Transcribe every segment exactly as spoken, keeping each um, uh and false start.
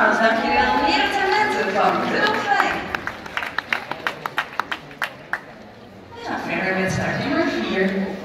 applaus, dankjewel. Meer talenten van Wilfijn. We gaan verder met start nummer vier.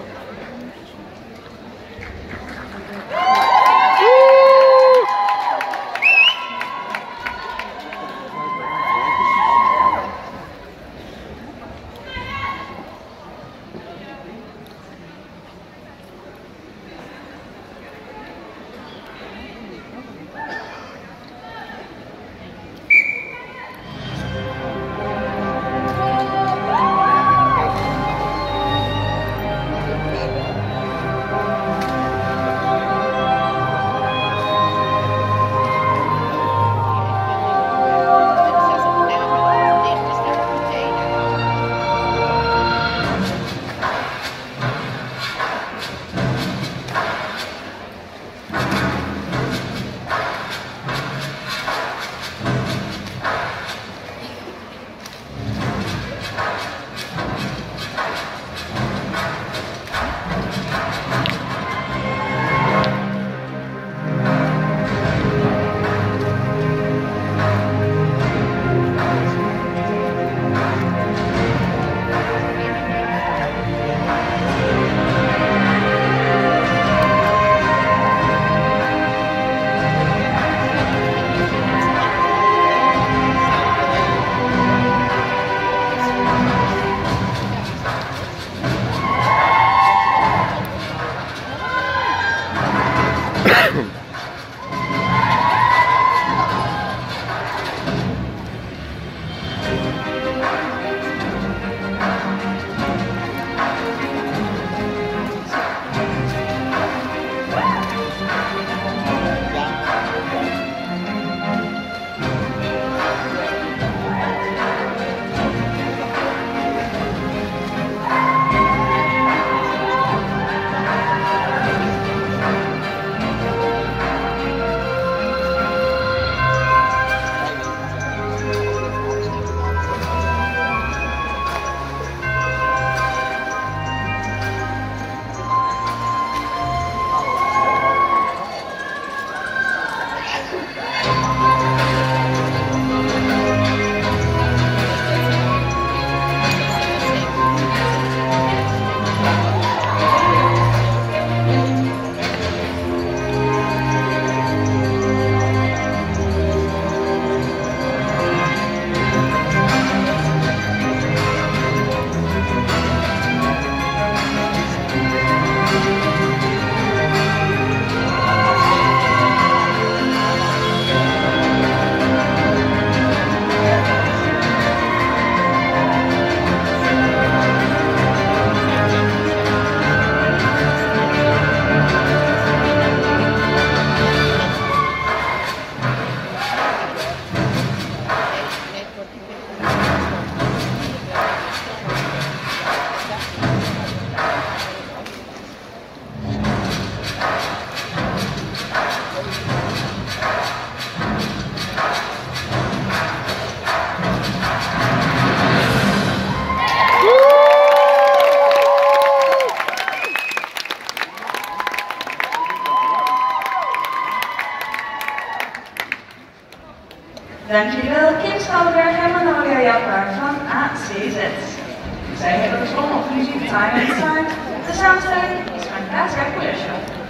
Dankjewel Kim Schouwberg en Manolia Japper van A C Z. Zij hebben gezongen op muziek Time and Time. De samenstelling is van Kasia Kulesho.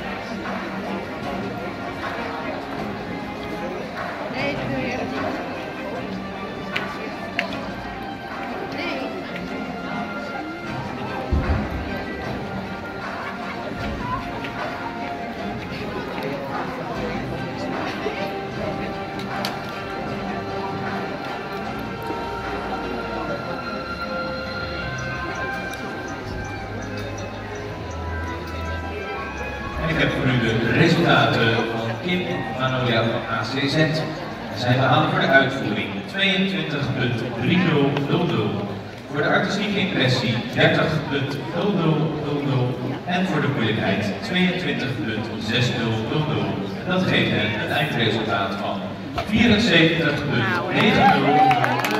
Nee, dat wil je echt niet. Ik heb voor u de resultaten van Kim en Manolia van A C Z. Zij behalen voor de uitvoering tweeëntwintig punt drie nul nul nul, voor de artistieke impressie dertig punt nul nul nul nul en voor de moeilijkheid tweeëntwintig punt zes nul nul nul. Dat geeft hen het eindresultaat van vierenzeventig punt negen nul nul.